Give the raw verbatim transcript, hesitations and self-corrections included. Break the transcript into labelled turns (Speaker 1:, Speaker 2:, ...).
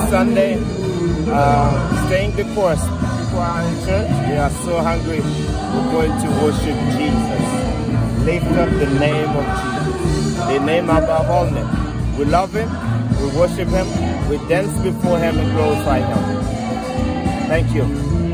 Speaker 1: Sunday, uh, staying the course. People are in church, they are so hungry. We're going to worship Jesus. Lift up the name of Jesus, the name above all names. We love him, we worship him, we dance before him and glorify him. Thank you.